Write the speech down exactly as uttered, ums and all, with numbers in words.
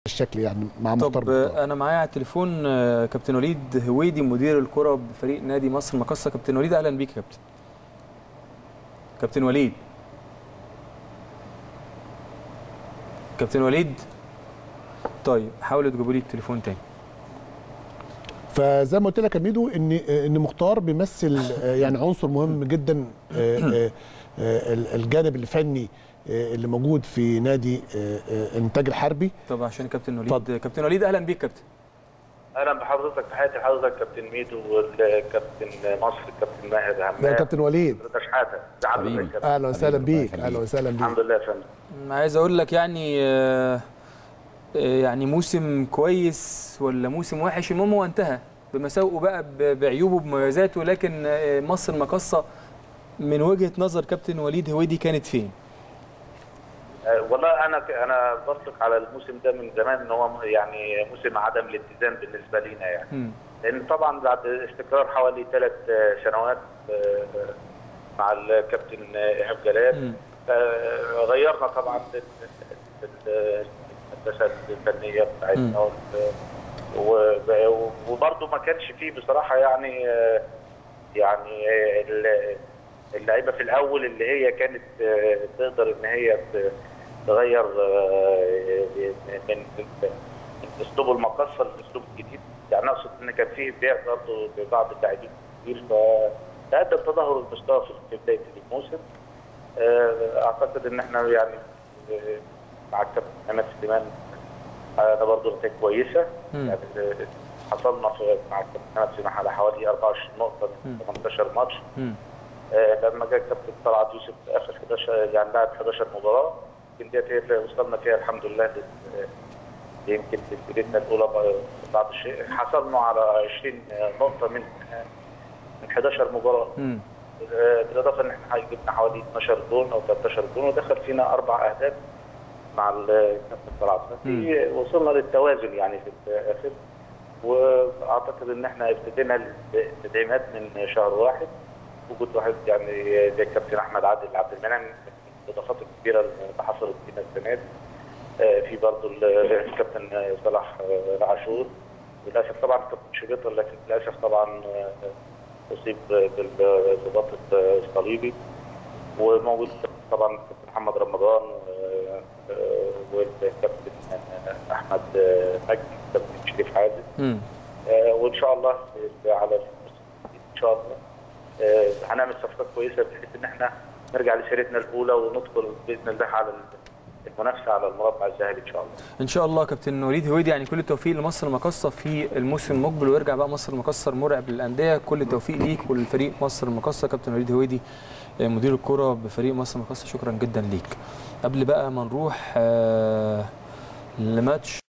الشكل يعني مع مختار. طب انا معايا على التليفون كابتن وليد هويدي مدير الكره بفريق نادي مصر المقاصه. كابتن وليد اهلا بيك يا كابتن. كابتن وليد كابتن وليد طيب حاولوا تجيبوا لي التليفون تاني. فزي ما قلت لك يا ميدو ان ان مختار بيمثل يعني عنصر مهم جدا، الجانب الفني اللي موجود في نادي الانتاج الحربي. طب عشان كابتن وليد فضل. كابتن وليد اهلا بيك كابتن. اهلا بحضرتك، تحياتي لحضرتك كابتن ميدو والكابتن مصر الكابتن ماهر همام. ده كابتن وليد شحاته. اهلا وسهلا بيك. اهلا وسهلا بيك. الحمد لله يا فندم. عايز اقول لك يعني يعني موسم كويس ولا موسم وحش، المهم هو انتهى بمساوئه بقى بعيوبه بمميزاته، لكن مصر المقاصه من وجهه نظر كابتن وليد هويدي كانت فين؟ والله انا انا بطلق على الموسم ده من زمان ان هو يعني موسم عدم الاتزان بالنسبه لينا يعني. م. لان طبعا بعد استقرار حوالي ثلاث سنوات مع الكابتن ايهاب جلال غيرنا طبعا الهندسه الفنيه بتاعتنا، وبرده ما كانش فيه بصراحه يعني يعني اللعيبه في الاول اللي هي كانت تقدر ان هي تغير من اسلوب المقاصه للاسلوب الجديد. يعني اقصد ان كان فيه بيع برضه ببعض اللاعبين كتير، فادى لتدهور المستوى في بدايه الموسم. اعتقد ان احنا يعني مع الكابتن محمد سليمان انا برضه نتائج كويسه. يعني حصلنا في مع الكابتن محمد سليمان على حوالي أربعة وعشرين نقطه من ثمانية عشر ماتش. لما جه الكابتن طلعت يوسف في اخر حداشر يعني لعب حداشر مباراه، يمكن ديت هي اللي وصلنا فيها الحمد لله يمكن بدايتنا الاولى بعض الشيء. حصلنا على عشرين نقطه من من حداشر مباراه، بالاضافه ان احنا جبنا حوالي اثناشر جون او ثلاثة عشر جون ودخل فينا اربع اهداف مع الكابتن طلعت. وصلنا للتوازن يعني في الاخر، واعتقد ان احنا ابتدينا التدعيمات من شهر واحد. وجود واحد يعني زي الكابتن احمد عادل عبد المنعم من الاضافات الكبيره اللي حصلت فينا السنه دي. في برضه الكابتن صلاح عاشور، للاسف طبعا الكابتن شبيطه، لكن للاسف طبعا اصيب بالرباط الصليبي. وموجود طبعا الكابتن محمد رمضان والكابتن احمد مجدي والكابتن شريف حازم. وان شاء الله على ان شاء الله هنعمل صفقات كويسه بحيث ان احنا نرجع لسيرتنا الاولى وندخل باذن الله على المنافسه على المربع الذهبي ان شاء الله. ان شاء الله كابتن وليد هويدي، يعني كل التوفيق لمصر المقاصه في الموسم المقبل، ويرجع بقى مصر المقاصه مرعب للانديه. كل التوفيق ليك وللفريق مصر المقاصه. كابتن وليد هويدي مدير الكره بفريق مصر المقاصه، شكرا جدا ليك. قبل بقى ما نروح لماتش